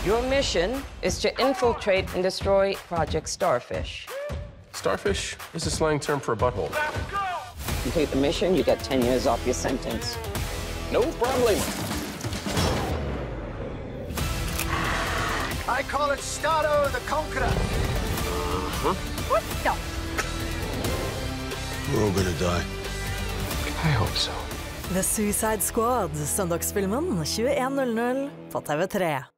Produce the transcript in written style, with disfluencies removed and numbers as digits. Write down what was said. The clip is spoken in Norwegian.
Your mission is to infiltrate and destroy Project Starfish. Starfish is a slang term for a butthole. Complete the mission, you get 10 years off your sentence. No problem. I call it Stato the Conqueror. What the? We're all gonna die. I hope so. The Suicide Squad, søndagsfilmen 21:00 på TV3.